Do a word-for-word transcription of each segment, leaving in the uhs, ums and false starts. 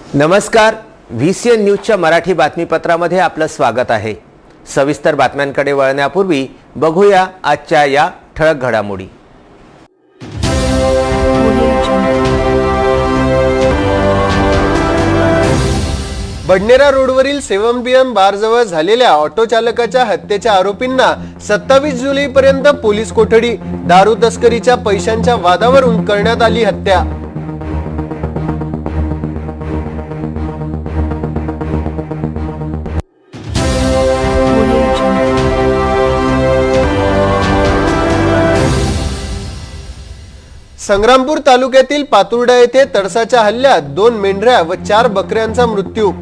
नमस्कार, V C N न्यूजच्या मराठी बातमीपत्रामध्ये आपलं स्वागत आहे। सविस्तर बातम्यांकडे वळण्यापूर्वी बघूया आजच्या या ठळक घडामोडी। बडनेरा रोडवरील सेवन पी एम बारजवळ झालेल्या ऑटो चालकाच्या हत्येच्या आरोपींना सत्तावीस जुलैपर्यंत पोलीस कोठडी। दारू तस्करीच्या पैशांच्या वादावरून करण्यात आली हत्या। संग्रामपूर तालुक्यातील पातुर्डा येथे तडसाच्या हल्ल्यात दोन मेंढऱ्या व चार बकऱ्यांचा मृत्यू।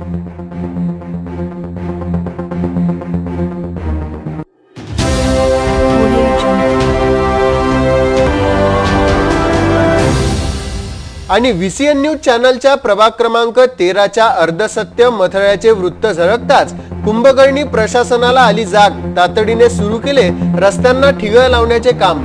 आणि व्ही सी एन न्यूज चॅनलच्या प्रभाग क्रमांक तेराच्या अर्धसत्य मथळ्याचे वृत्त झळकताच कुंभकर्णी प्रशासनाला आली जाग। तातडीने सुरू केले रस्त्यांना ठिगळ लावण्याचे काम।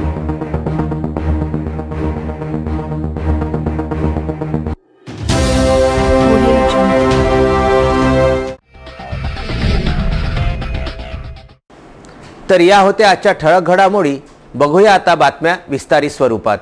तर या होत्या आजच्या ठळक घडामोडी। बघूया आता बातम्या विस्तारित स्वरूपात।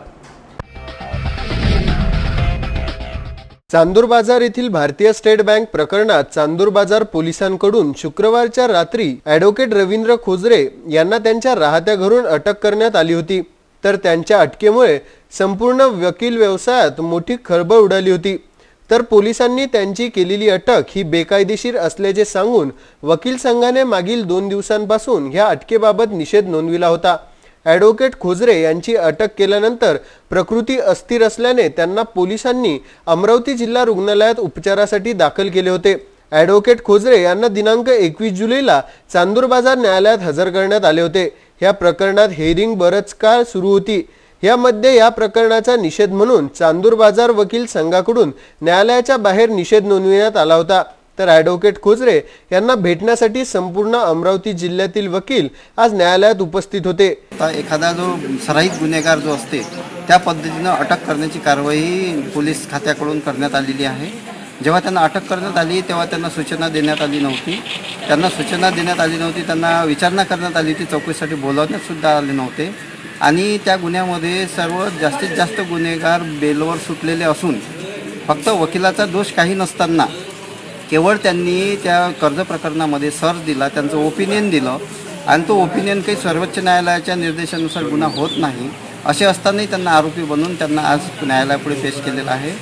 चांदूर बाजार येथील भारतीय स्टेट बँक प्रकरणात चांदूर बाजार पोलिसांकडून शुक्रवारच्या रात्री ॲडव्होकेट रवींद्र खोजरे यांना त्यांच्या राहत्या घरून अटक करण्यात आली होती। तर त्यांच्या अटकेमुळे संपूर्ण वकील व्यवसायात मोठी खळबळ उडाली होती। तर पोलिसांनी त्यांची केलेली अटक ही बेकायदेशीर असल्याचे सांगून वकील संघाने मागील दोन दिवसांपासून ह्या अटकेबाबत निषेध नोंदविला होता। ॲडव्होकेट खोजरे यांची अटक केल्यानंतर प्रकृती अस्थिर असल्याने त्यांना पोलिसांनी अमरावती जिल्हा रुग्णालयात उपचारासाठी दाखल केले होते। ॲडव्होकेट खोजरे यांना दिनांक एकवीस जुलैला चांदूर बाजार न्यायालयात हजर करण्यात आले होते। या प्रकरणात हेअरिंग बरंच काळ सुरू होती। यामध्ये या प्रकरणाचा निषेध म्हणून चांदूर बाजार वकील संघाकडून न्यायालयाच्या बाहेर निषेध नोंदविण्यात आला होता। तर ॲडव्होकेट खोजरे यांना भेटण्यासाठी संपूर्ण अमरावती जिल्ह्यातील वकील आज न्यायालयात उपस्थित होते। एखादा जो सराईत गुन्हेगार जो असते त्या पद्धतीने अटक करण्याची कारवाई पोलीस खात्याकडून करण्यात आलेली आहे। जेव्हा त्यांना अटक करण्यात आली तेव्हा त्यांना सूचना देण्यात आली नव्हती त्यांना सूचना देण्यात आली नव्हती त्यांना विचारणा करण्यात आली होती, चौकशीसाठी बोलावण्यात सुद्धा आले नव्हते। आणि त्या गुन्ह्यामध्ये सर्व जास्तीत जास्त गुन्हेगार बेलवर सुटलेले असून फक्त वकिलाचा दोष काही नसताना केवळ त्यांनी त्या कर्ज प्रकरणामध्ये सर्च दिला, त्यांचं ओपिनियन दिलं आणि तो ओपिनियन काही सर्वोच्च न्यायालयाच्या निर्देशानुसार गुन्हा होत नाही असे असतानाही त्यांना आरोपी बनवून त्यांना आज न्यायालयापुढे पेश केलेला आहे।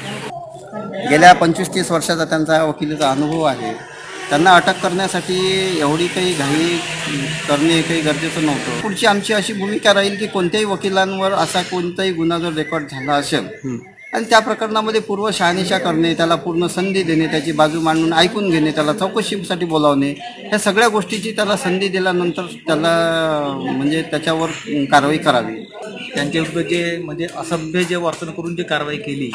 गेल्या पंचवीस तीस वर्षाचा त्यांचा वकिलीचा अनुभव आहे। त्यांना अटक करण्यासाठी एवढी काही घाई करणे काही गरजेचं नव्हतं। पुढची आमची अशी भूमिका राहील की कोणत्याही वकिलांवर असा कोणताही गुन्हा जर रेकॉर्ड झाला असेल आणि त्या प्रकरणामध्ये पूर्व शहानिशा करणे, त्याला पूर्ण संधी देणे, त्याची बाजू मांडून ऐकून घेणे, त्याला चौकशीसाठी बोलावणे, ह्या सगळ्या गोष्टीची त्याला संधी दिल्यानंतर त्याला म्हणजे त्याच्यावर कारवाई करावी। त्यांच्याविरुद्ध जे म्हणजे असभ्य जे वर्तन करून जी कारवाई केली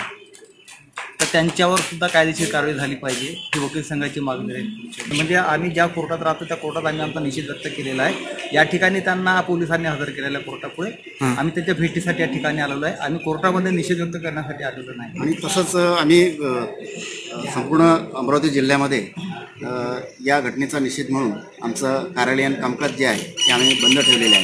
तर त्यांच्यावर सुद्धा कायदेशीर कारवाई झाली पाहिजे ही वकील संघाची मागणी राहील। म्हणजे आम्ही ज्या कोर्टात राहतो त्या कोर्टात आम्ही आमचा निषेध व्यक्त केलेला आहे। या ठिकाणी त्यांना पोलिसांनी हजर केलेल्या कोर्टापुढे आम्ही त्यांच्या भेटीसाठी या ठिकाणी आलेलो आहे। आम्ही कोर्टामध्ये निषेध व्यक्त करण्यासाठी आलेलो नाही। आणि तसंच आम्ही संपूर्ण अमरावती जिल्ह्यामध्ये या घटनेचा निषेध म्हणून आमचं कार्यालयीन कामकाज जे आहे ते आम्ही बंद ठेवलेले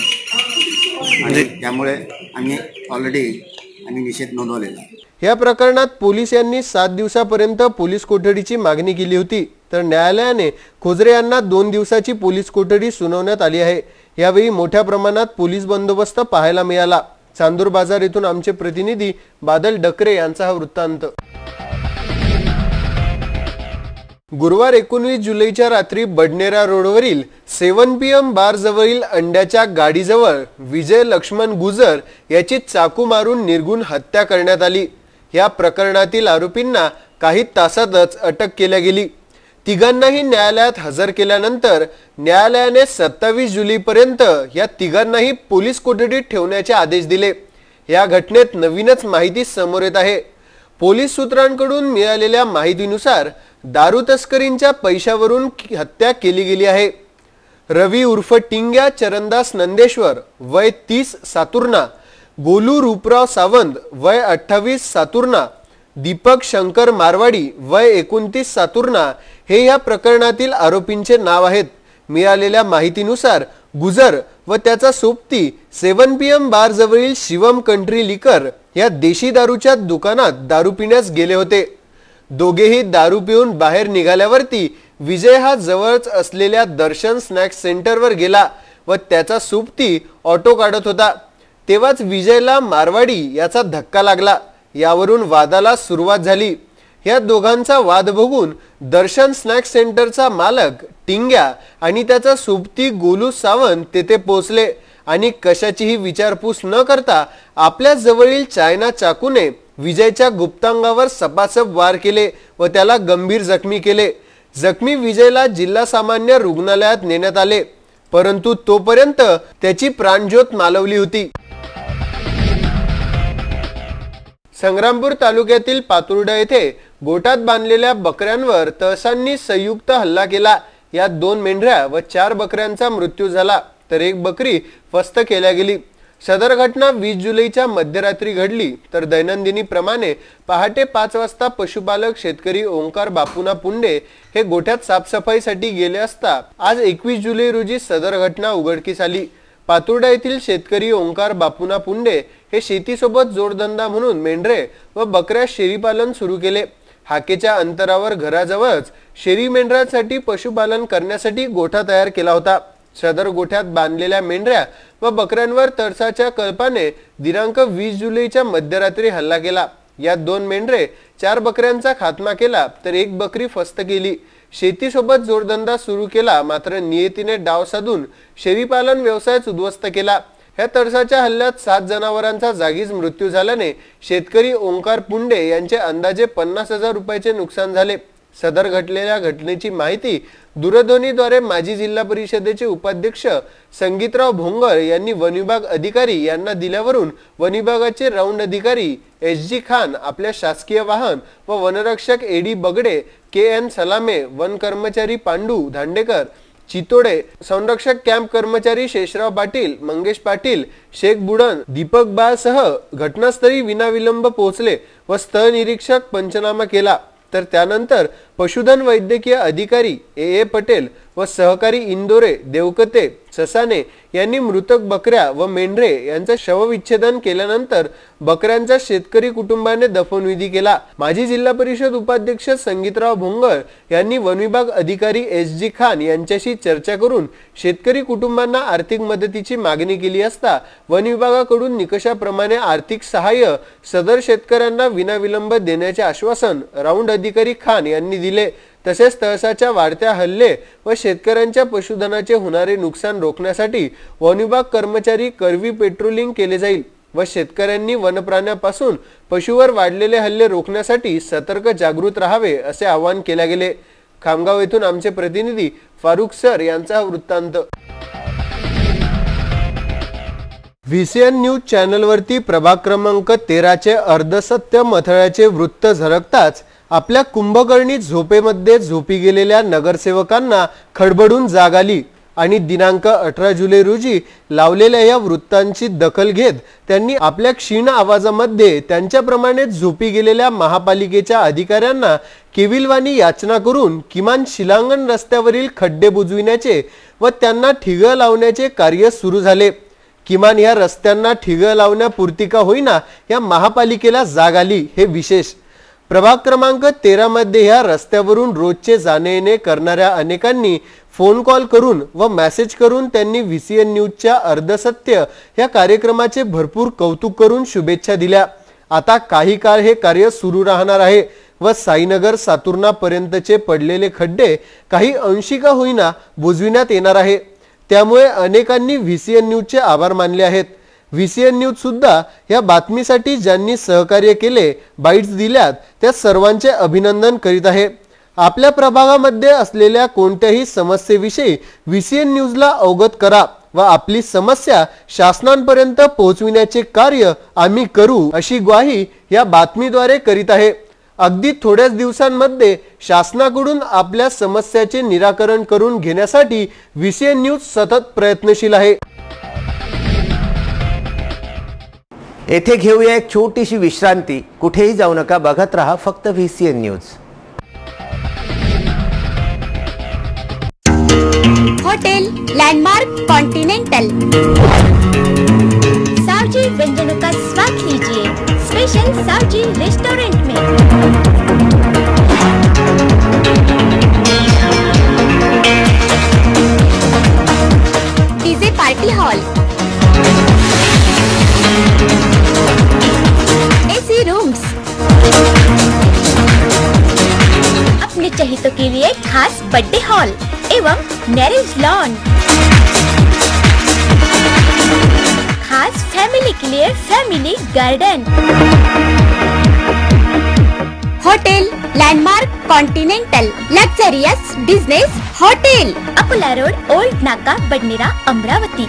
आहे आणि त्यामुळे आम्ही ऑलरेडी आम्ही निषेध नोंदवलेला आहे। या प्रकरणात पोलीस यांनी सात दिवसापर्यंत पोलीस कोठडीची मागणी केली होती। तर न्यायालयाने खोजरे यांना दोन दिवसाची पोलीस कोठडी सुनावण्यात आली आहे। यावेळी मोठ्या प्रमाणात पोलीस बंदोबस्त पाहायला मिळाला। चांदूर बाजार येथून आमचे प्रतिनिधी बादल डकरे यांचा हा वृत्तांत। गुरुवार एकोणवीस जुलैच्या रात्री बडनेरा रोडवरील सेवन पी एम बार जवळील अंड्याच्या गाडीजवळ विजय लक्ष्मण गुजर याची चाकू मारून निर्घुण हत्या करण्यात आली। या प्रकरणातील आरोपींना काही तासातच अटक केल्या गेली। तिघांनाही न्यायालयात हजर केल्यानंतर न्यायालयाने सत्तावीस जुलैपर्यंत या तिघांनाही पोलीस कोठडीत ठेवण्याचे आदेश दिले। या घटनेत नवीनच माहिती समोर येत आहे। पोलीस सूत्रांकडून मिळालेल्या माहितीनुसार दारू तस्करींच्या पैशावरून हत्या केली गेली आहे। रवी उर्फ टिंग्या चरणदास नंदेश्वर वय तीस सातुर्णा, गोलू रूपराव सावंत वय अठ्ठावीस सातुर्णा, दीपक शंकर मारवाडी वय एकोणतीस सातुर्णा हे या प्रकरणातील आरोपींचे नाव आहेत। मिळालेल्या माहितीनुसार गुजर व त्याचा सोबती सेवन पी एम बार जवळील शिवम कंट्री लिकर या देशी दारूच्या दुकानात दारू पिण्यास गेले होते। दोघेही दारू पिऊन बाहेर निघाल्यावरती विजय हा जवळच असलेल्या दर्शन स्नॅक्स सेंटरवर गेला व त्याचा सोबती ऑटो काढत होता। तेव्हाच विजयला मारवाडी याचा धक्का लागला। यावरून वादाला सुरुवात झाली। या दोघांचा वाद बघून दर्शन स्नॅक्स सेंटरचा मालक टिंग्या आणि त्याचा सोबती गोलू सावंत तेथे पोहोचले आणि कशाचीही विचारपूस न करता आपल्या जवळील चायना चाकूने विजयच्या गुप्तांगावर सपासप वार केले व त्याला गंभीर जखमी केले। जखमी विजयला जिल्हा सामान्य रुग्णालयात नेण्यात आले, परंतु तोपर्यंत त्याची प्राणज्योत मालवली होती। संग्रामपूर तालुक्यातील पातुर्डा येथे गोठात बांधलेल्या बकऱ्यांवर तहसांनी संयुक्त हल्ला केला। यात दोन मेंढऱ्या व चार बकऱ्यांचा मृत्यू झाला तर एक बकरी फस्त केल्या गेली। सदर घटना वीस जुलैच्या मध्यरात्री घडली तर दैनंदिनी प्रमाणे पहाटे पाच वाजता पशुपालक शेतकरी ओंकार बापूना पुंडे हे गोठ्यात साफसफाईसाठी गेले असता आज एकवीस जुलै रोजी सदर घटना उघडकीस आली। पातुर्डा येथील शेतकरी ओंकार बापूना पुंडे हे शेतीसोबत जोडधंदा म्हणून मेंढरे व बकऱ्या शेळीपालन सुरू केले। हाकेच्या अंतरावर घराजवळच शेळी मेंढरांसाठी पशुपालन करण्यासाठी गोठा तयार केला होता। सदर गोठ्यात बांधलेल्या मेंढऱ्या व बकऱ्यांवर तरसाच्या कल्पाने दिनांक वीस जुलैच्या मध्यरात्री हल्ला केला। यात दोन मेंढरे चार बकऱ्यांचा खात्मा केला तर एक बकरी फस्त केली। शेतीसोबत जोडधंदा सुरू केला मात्र नियतीने डाव साधून शेळीपालन व्यवसायाच उद्ध्वस्त केला। या तरसाच्या हल्ल्यात सात जनावरांचा जागीच मृत्यू झाल्याने शेतकरी ओंकार पुंडे यांचे अंदाजे पन्नास हजार रुपयाचे नुकसान झाले। सदर घडलेल्या घटनेची माहिती दूरध्वनीद्वारे माजी जिल्हा परिषदेचे उपाध्यक्ष संगीतराव भोंगर यांनी वन विभाग अधिकारी यांना दिल्यावरून वन विभागाचे राऊंड अधिकारी एस जी खान आपल्या शासकीय वाहन व वनरक्षक A D Bagde, K N Salame, वन कर्मचारी पांडू धांडेकर चितोडे, संरक्षक कॅम्प कर्मचारी शेषराव पाटील, मंगेश पाटील, शेख बुडन, दीपक बाळसह घटनास्थळी विनाविलंब पोहोचले व स्थळ निरीक्षक पंचनामा केला। तर त्यानंतर पशुधन वैद्यकीय अधिकारी ए ए पटेल व सहकारी इंदोरे, देवकते, ससाने यांनी मृतक बकऱ्या व मेंढरे यांचा शवविच्छेदन केल्यानंतर बकऱ्यांचा शेतकरी कुटुंबाने दफनविधी केला। माजी जिल्हा परिषद उपाध्यक्ष संगीतराव भोंगर यांनी वन विभाग अधिकारी एस जी खान यांच्याशी चर्चा करून शेतकरी कुटुंबांना आर्थिक मदतीची मागणी केली असता वन विभागाकडून निकषाप्रमाणे आर्थिक सहाय्य सदर शेतकऱ्यांना विनाविलंब देण्याचे आश्वासन राऊंड अधिकारी खान यांनी दिले। तसेच तहसाच्या वाढत्या हल्ले व शेतकऱ्यांच्या पशुधनाचे होणारे नुकसान रोखण्यासाठी वन विभाग कर्मचारी करवी पेट्रोलिंग केले जाईल व शेतकऱ्यांनी वनप्राण्यापासून पशुवर वाढलेले हल्ले रोखण्यासाठी सतर्क जागृत राहावे असे आवाहन केले गेले। खामगाव येथून आमचे प्रतिनिधी फारुख सर यांचा हा वृत्तांत। व्ही सी एन न्यूज चॅनलवरती प्रभाग क्रमांक तेराचे अर्धसत्य मथळ्याचे वृत्त झळकताच आपल्या कुंभकर्णी झोपेमध्ये झोपी गेलेल्या नगरसेवकांना खडबडून जाग आली आणि दिनांक अठरा जुलै रोजी लावलेल्या या वृत्तांची दखल घेत त्यांनी आपल्या क्षीण आवाजामध्ये त्यांच्याप्रमाणे झोपी गेलेल्या महापालिकेच्या अधिकाऱ्यांना केविलवाणी याचना करून किमान शिलांगण रस्त्यावरील खड्डे बुजविण्याचे व त्यांना ठिगळ लावण्याचे कार्य सुरू झाले। किमान या रस्त्यांना ठिगळ लावण्यापुरती का होईना या महापालिकेला जाग आली हे विशेष। प्रभाग क्रमांक तेरा मध्ये या रस्त्यावरून रोजचे जाणे येणे करणाऱ्या अनेकांनी फोन कॉल करून व मेसेज करून त्यांनी व्ही सी एन न्यूजच्या अर्धसत्य या कार्यक्रमाचे भरपूर कौतुक करून शुभेच्छा दिल्या। आता काही काळ हे कार्य सुरू राहणार आहे व साईनगर सातुर्णा पर्यंतचे पडलेले खड्डे काही अंशी का होईना बुजविण्यात येणार आहे। त्यामुळे अनेकांनी व्ही सी एन न्यूजचे आभार मानले आहेत। व्ही सी एन न्यूज सुद्धा या बातमीसाठी ज्यांनी सहकार्य केले, बाईट्स दिल्यात त्या सर्वांचे अभिनंदन करीत आहे। आपल्या प्रभागामध्ये असलेल्या कोणत्याही समस्येविषयी व्ही सी एन न्यूजला अवगत करा व आपली समस्या शासनापर्यंत पोहोचविण्याचे कार्य आम्ही करू अशी ग्वाही या बातमीद्वारे करीत आहे। अगदी थोड्याच दिवसांमध्ये शासनाकडून आपल्या समस्याचे निराकरण करून घेण्यासाठी व्ही सी एन न्यूज सतत प्रयत्नशील आहे। येथे घेऊया एक छोटीशी विश्रांती. कुठेही जाऊ नका, बघत रहा फक्त V C N news. Hotel landmark continental Saoji व्यंजनों का स्वाद लीजिए स्पेशल सावजी रेस्टोरेंट में. DJ party hall, AC rooms, अपने चहेतों के लिए खास बर्थडे हॉल एवं मैरिज लॉन, खास फैमिली के लिए family garden. Hotel landmark continental luxurious business hotel, Akola road, old नाका, बडनेरा, अमरावती.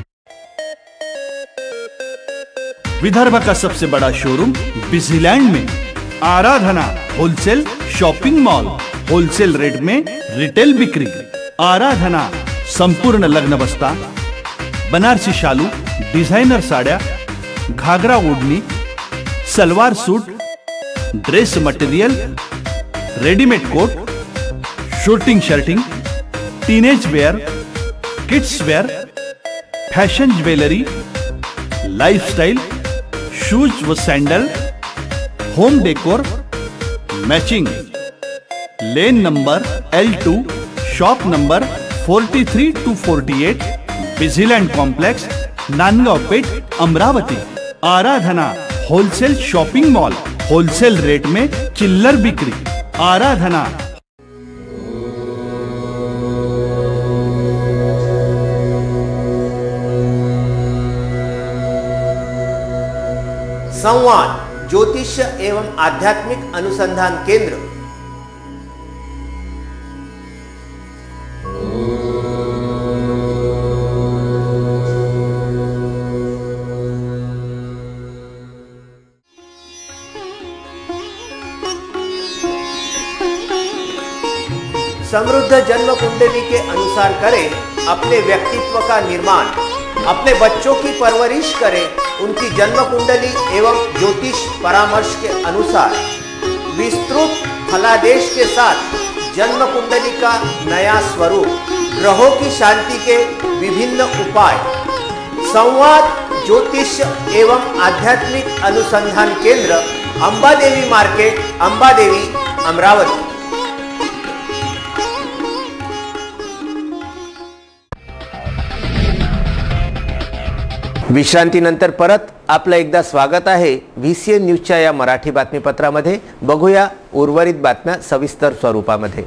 विदर्भ का सबसे बड़ा शोरूम बिजीलैंड में Aradhana wholesale shopping mall, wholesale rate में रिटेल बिक्री. आराधना संपूर्ण लग्न बस्ता, बनारसी शालू, डिझायनर साड्या, घागरा ओढणी, salwar suit, dress material, readymade coat, shooting shirting, teenage wear, kids wear, fashion jewellery, lifestyle, shoes व sandal, home decor, matching. Lane number L two, shop number forty three to forty eight, Busyland complex, Nandgaon Peth, Amravati. Aradhana wholesale shopping mall, wholesale rate में चिल्लर बिक्री. आराधना. संवाद ज्योतिष एवं आध्यात्मिक अनुसंधान केंद्र. समृद्ध जन्म कुंडली के अनुसार करें अपने व्यक्तित्व का निर्माण, अपने बच्चों की परवरिश करें उनकी जन्म कुंडली एवं ज्योतिष परामर्श के अनुसार. विस्तृत फलादेश के साथ जन्म कुंडली का नया स्वरूप, ग्रहों की शांति के विभिन्न उपाय. संवाद ज्योतिष एवं आध्यात्मिक अनुसंधान केंद्र, अंबादेवी मार्केट, अंबादेवी, अमरावती. विश्रांतीनंतर परत आपलं एकदा स्वागत आहे व्ही सी एन न्यूजच्या या मराठी बातमीपत्रामध्ये. बघूया उर्वरित बातम्या सविस्तर स्वरूपामध्ये.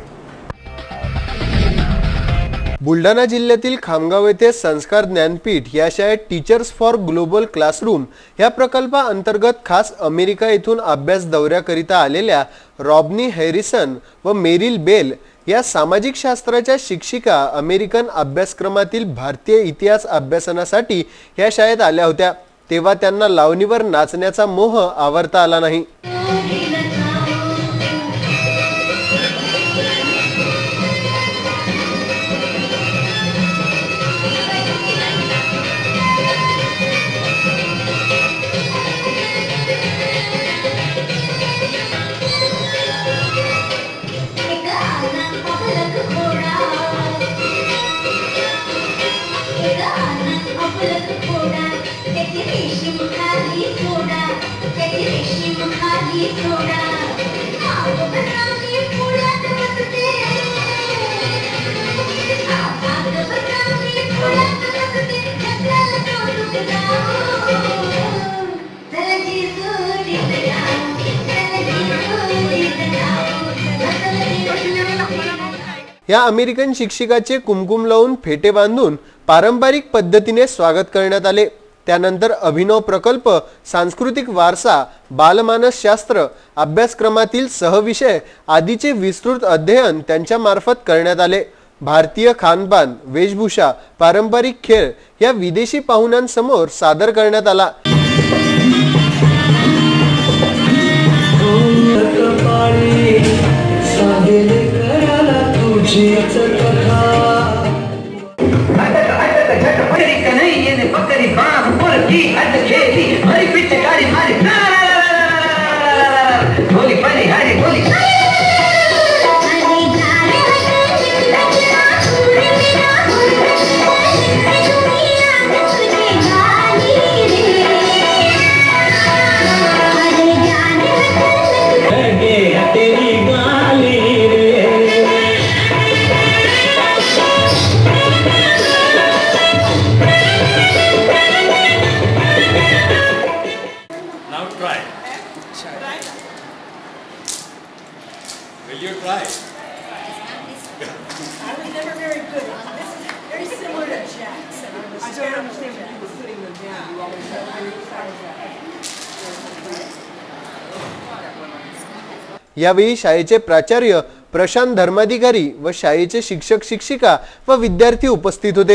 बुलढाणा जिल्ह्यातील खामगाव येथे संस्कार ज्ञानपीठ या शाळेत टीचर्स फॉर ग्लोबल क्लासरूम या प्रकल्पाअंतर्गत खास अमेरिका येथून अभ्यास दौऱ्याकरिता आलेल्या रॉबनी हॅरिसन व मेरिल बेल या सामाजिक शास्त्राच्या शिक्षिका अमेरिकन अभ्यासक्रमातील भारतीय इतिहास अभ्यासनासाठी या शाळेत आल्या होत्या. तेव्हा त्यांना लावणीवर नाचण्याचा मोह आवरता आला नाही. या अमेरिकन शिक्षिकाचे कुमकुम लावून फेटे बांधून पारंपरिक पद्धतीने स्वागत करण्यात आले. त्यानंतर अभिनव प्रकल्प, सांस्कृतिक वारसा, बालमानस शास्त्र अभ्यासक्रमातील सहविषय आदीचे विस्तृत अध्ययन त्यांच्या मार्फत करण्यात आले. भारतीय खानपान, वेशभूषा, पारंपरिक खेळ या विदेशी पाहुण्यांसमोर सादर करण्यात आला. बकरी बांस मुर्गी अटकेली हरी पिचकारी यावेळी शाळेचे प्राचार्य प्रशांत धर्माधिकारी व शाळेचे शिक्षक शिक्षिका व विद्यार्थी उपस्थित होते.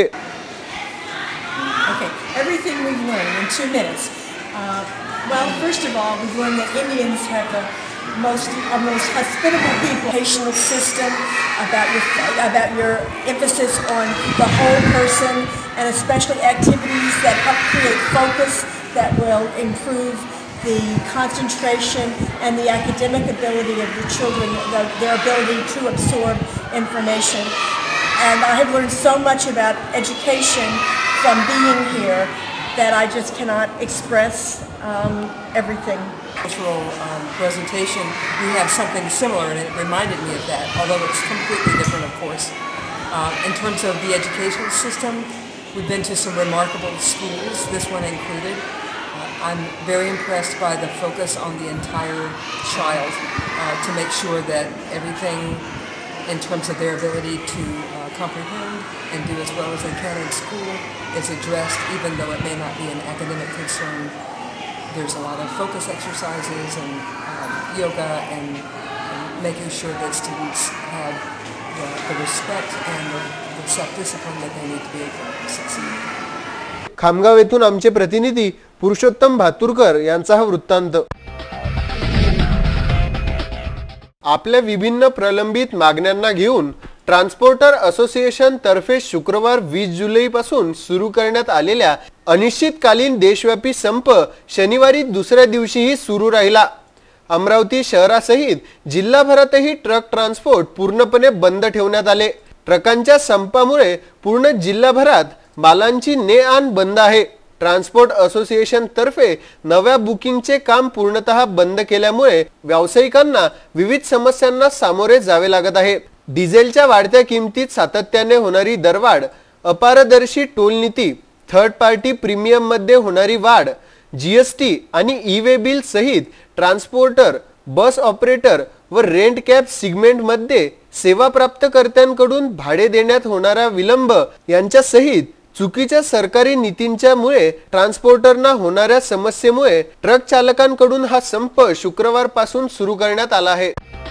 Okay, everything we've learned in two minutes. Uh, well, first of all, we've learned that Indians have the most, a most hospitable people. Educational system, about your, about your emphasis on the whole person, and especially activities that help create focus that will improve the concentration and the academic ability of the children, the, their ability to absorb information. And I have learned so much about education from being here that I just cannot express um, everything. Cultural um, presentation, we have something similar, and it reminded me of that, although it's completely different, of course. Uh, in terms of the educational system, we've been to some remarkable schools, this one included. Uh, I'm very impressed by the focus on the entire child uh, to make sure that everything in terms of their ability to uh, comprehend and do as well as they can in school is addressed, even though it may not be an academic concern. There's a lot of focus exercises and um, yoga and, and making sure that students have the, the respect and the, the self-discipline that they need to be able to succeed. Khamgaon येथून आमचे प्रतिनिधी पुरुषोत्तम भातुरकर यांचा हा वृत्तांत. आपल्या विभिन्न प्रलंबित मागण्यांना घेऊन ट्रान्सपोर्टर असोसिएशन तर्फे शुक्रवार वीस जुलै पासून सुरू करण्यात आलेल्या अनिश्चितकालीन देशव्यापी संप शनिवारी दुसऱ्या दिवशीही सुरू राहिला. अमरावती शहरासहित जिल्हाभरातही ट्रक ट्रान्सपोर्ट पूर्णपणे बंद ठेवण्यात आले. ट्रकांच्या संपामुळे पूर्ण जिल्हाभरात मालांची ने आण बंद आहे. ट्रान्सपोर्ट असोसिएशन तर्फे नव्या बुकिंगचे काम पूर्णतः बंद केल्यामुळे व्यावसायिकांना विविध समस्यांना सामोरे जावे लागत आहे. डिझेलच्या वाढत्या किमतीत सातत्याने होणारी दरवाढ, अपारदर्शी टोल नीती, थर्ड पार्टी प्रीमियम मध्ये होणारी वाढ, जीएसटी आणि ई वे बिल सहित ट्रान्सपोर्टर, बस ऑपरेटर व रेंट कॅब सेगमेंट मध्ये सेवा प्राप्तकर्त्यांकडून भाडे देण्यात होणारा विलंब यांच्या सहित चुकीच्या सरकारी नीतींच्यामुळे ट्रान्सपोर्टरना होणाऱ्या समस्येमुळे ट्रक चालकांकडून हा संप शुक्रवार पासून सुरू करण्यात आला आहे.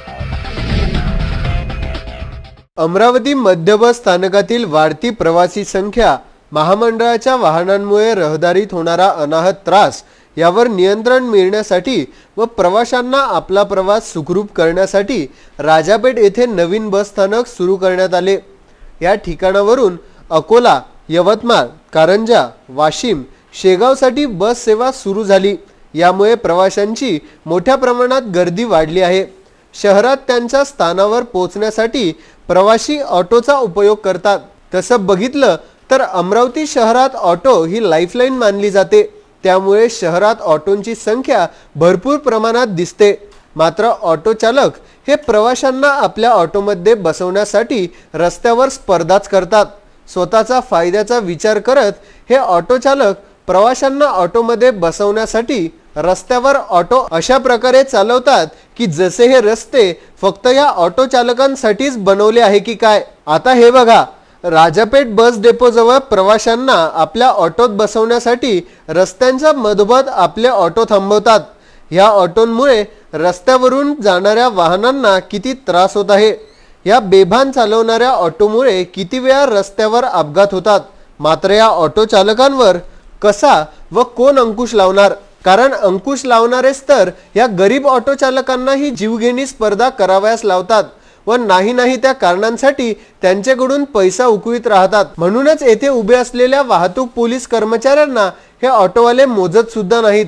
अमरावती मध्य बस स्थानकातील वाढती प्रवासी संख्या, महामंडळाच्या वाहनांमुळे रहदारीत होणारा अनाहत त्रास यावर नियंत्रण मिळण्यासाठी व प्रवाशांना आपला प्रवास सुखरूप करण्यासाठी राजापेठ येथे नवीन बस स्थानक सुरू करण्यात आले. या ठिकाणावरून अकोला, यवतमाळ, कारंजा, वाशिम, शेगावसाठी बस सेवा सुरू झाली. यामुळे प्रवाशांची मोठ्या प्रमाणात गर्दी वाढली आहे. शहरात त्यांच्या स्थानावर पोहोचण्यासाठी प्रवासी ऑटोचा उपयोग करतात. तसं बघितलं तर अमरावती शहरात ऑटो ही लाईफलाईन मानली जाते. त्यामुळे शहरात ऑटोंची संख्या भरपूर प्रमाणात दिसते. मात्र ऑटो चालक हे प्रवाशांना आपल्या ऑटोमध्ये बसवण्यासाठी रस्त्यावर स्पर्धाच करतात. स्वतःचा फायद्याचा विचार करत हे ऑटो चालक प्रवाशांना ऑटोमध्ये बसवण्यासाठी रस्त्यावर ऑटो अशा प्रकारे चालवतात की जसे हे रस्ते फक्त या ऑटो चालकांसाठीच बनवले आहे की काय. आता हे बघा, राजापेठ बस डेपो जवळ प्रवाशांना आपल्या ऑटोत बसवण्यासाठी रस्त्यांच्या मधोमध आपले ऑटो थांबवतात. या ऑटोंमुळे रस्त्यावरून जाणाऱ्या वाहनांना किती त्रास होत आहे. या बेभान चालवणाऱ्या ऑटोमुळे किती वेळा रस्त्यावर अपघात होतात. मात्र या ऑटो चालकांवर कसा व कोण अंकुश लावणार. कारण अंकुश लावणारेच तर या गरीब ऑटो चालकांनाही जीवघेणी स्पर्धा करावयास लावतात व नाही नाही त्या कारणांसाठी त्यांच्याकडून पैसा उकळीत राहतात. म्हणूनच येथे उभे असलेल्या वाहतूक पोलीस कर्मचाऱ्यांना हे ऑटोवाले मोजत सुद्धा नाहीत.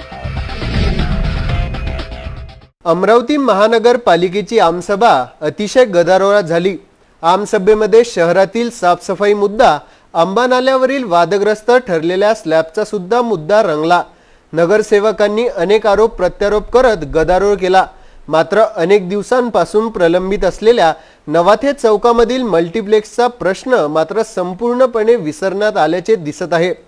अमरावती महानगरपालिकेची आमसभा अतिशय गदारोळात झाली. आमसभेमध्ये शहरातील साफसफाई मुद्दा, आंबा नाल्यावरील वादग्रस्त ठरलेल्या स्लॅबचा सुद्धा मुद्दा रंगला. नगरसेवकांनी अनेक आरोप प्रत्यारोप करत गदारोळ केला. मात्र अनेक दिवसांपासून प्रलंबित असलेल्या नवाथे चौकामधील मल्टिप्लेक्सचा प्रश्न मात्र संपूर्णपणे विसरण्यात आल्याचे दिसत आहे.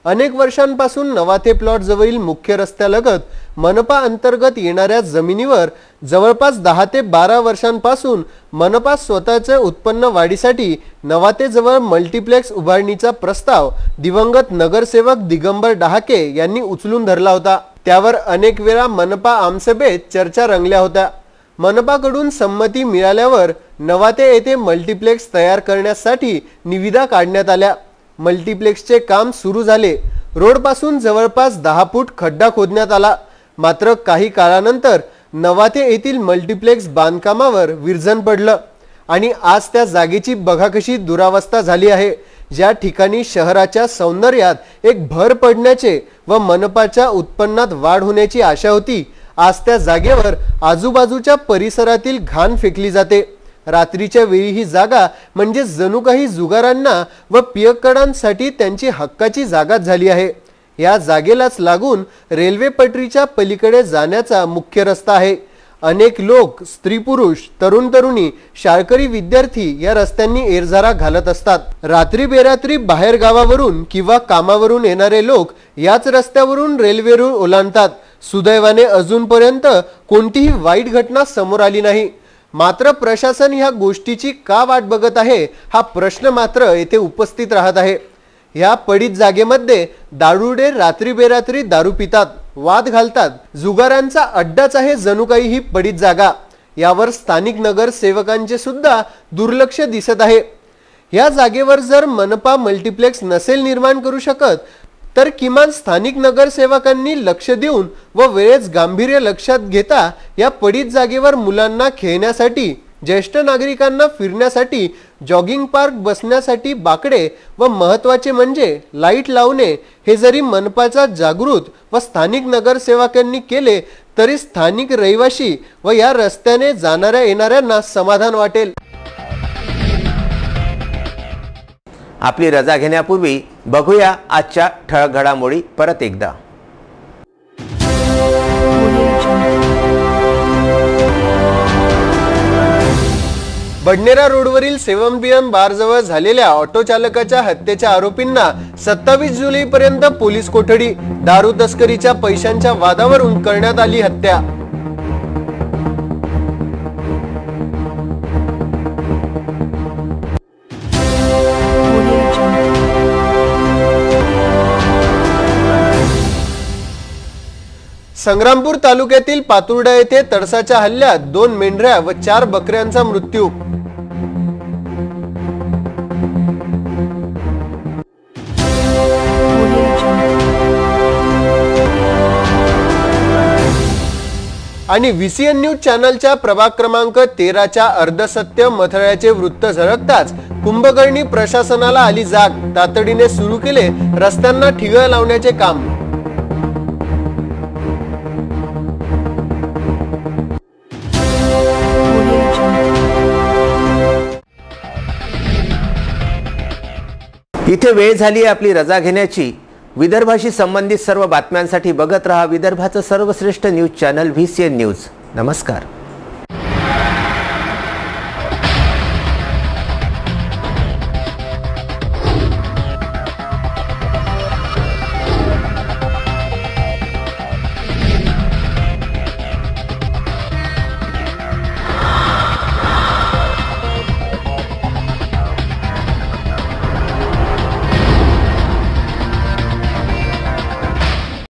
अनेक वर्षांपासून नवाथे प्लॉट जवळील मुख्य रस्त्यालगत मनपा अंतर्गत येणाऱ्या जमिनीवर जवळपास दहा ते बारा वर्षांपासून मनपा स्वतःचे उत्पन्न वाढीसाठी नवाथे जवळ मल्टीप्लेक्स उभारणीचा प्रस्ताव दिवंगत नगरसेवक दिगंबर डहाके यांनी उचलून धरला होता। त्यावर अनेक वेळा मनपा आमसभेत चर्चा रंगल्या होत्या। मनपाकडून संमती मिळाल्यावर नवाथे येथे मल्टीप्लेक्स तयार करण्यासाठी निविदा काढण्यात आल्या। मल्टीप्लेक्सचे काम सुरू झाले। रोड पासून जवळपास दहा फूट खड्डा खोदण्यात आला। मात्र काही काळानंतर नवाथे येथील मल्टीप्लेक्स बांधकामावर विरजण पडलं आणि आज त्या जागेची बघा कशी दुरावस्था झाली आहे। ज्या ठिकाणी शहराच्या सौंदर्यात एक भर पडण्याचे व मनपाच्या उत्पन्नात वाढ होण्याची आशा होती, आज त्या जागेवर आजूबाजूच्या परिसरातील घाण फेकली जाते। रात्रीच्या वेळी ही जागा म्हणजे जणू काही जुगारांना व पियक्कडांसाठी त्यांची हक्काची जागाच झाली आहे। या जागेलाच लागून रेल्वे पटरीच्या पलीकडे जाण्याचा मुख्य रस्ता आहे। अनेक लोक, स्त्री पुरुष, तरुण तरुणी, शाळकरी विद्यार्थी या रस्त्यांनी एरझारा घालत असतात। रात्री बेरात्री बाहेर गावावरून किंवा कामावरून येणारे लोक याच रस्त्यावरून रेल्वे रूळ ओलांडतात। सुदैवाने अजूनपर्यंत कोणतीही वाईट घटना समोर आली नाही। मात्र प्रशासन ह्या गोष्टीची का वाट बघत आहे हा प्रश्न मात्र येथे उपस्थित राहत आहे। या पडीत जागेमध्ये दारुडे रात्री बेरात्री दारू पितात, वाद घालतात। जुगारांचा अड्डाच आहे जणू काही ही पडीत जागा। यावर स्थानिक नगरसेवकांचे सुद्धा दुर्लक्ष दिसत आहे। या जागेवर जर मनपा मल्टीप्लेक्स नसेल निर्माण करू शकत तर किमान स्थानिक नगरसेवकांनी लक्ष देऊन व वेळेस गांभीर्य लक्षात घेता या पडीत जागेवर मुलांना खेळण्यासाठी, ज्येष्ठ नागरिकांना फिरण्यासाठी, जॉगिंग पार्क बसण्यासाठी बाकडे व महत्त्वाचे म्हणजे लाईट लावणे हे जरी मनपाचा जागृत व स्थानिक नगरसेवकांनी केले तरी स्थानिक रहिवासी व या रस्त्याने जाणाऱ्या येणाऱ्यांना समाधान वाटेल। आपली रजा घेण्यापूर्वी बघूया आजच्या ठळक घडामोडी परत एकदा। बडनेरा रोडवरील सेवन बियन बारजवळ झालेल्या ऑटो चालकाच्या हत्येच्या आरोपींना सत्तावीस जुलैपर्यंत पोलीस कोठडी। दारू तस्करीच्या पैशांच्या वादावरून करण्यात आली हत्या। संग्रामपूर तालुक्यातील पातुर्डा येथे तडसाच्या हल्ल्यात दोन मेंढऱ्या व चार बकऱ्यांचा मृत्यू। आणि व्हीसीएन न्यूज चॅनलच्या प्रभाग क्रमांक तेराच्या अर्धसत्य मथळ्याचे वृत्त झळकताच कुंभकर्णी प्रशासनाला आली जाग। तातडीने सुरू केले रस्त्यांना ठिगळ लावण्याचे काम। इथे वेळ झाली आपली रजा घेण्याची। विदर्भाशी संबंधित सर्व बातम्यांसाठी बघत रहा विदर्भाचं सर्वश्रेष्ठ न्यूज चॅनल व्हीसीएन न्यूज। नमस्कार।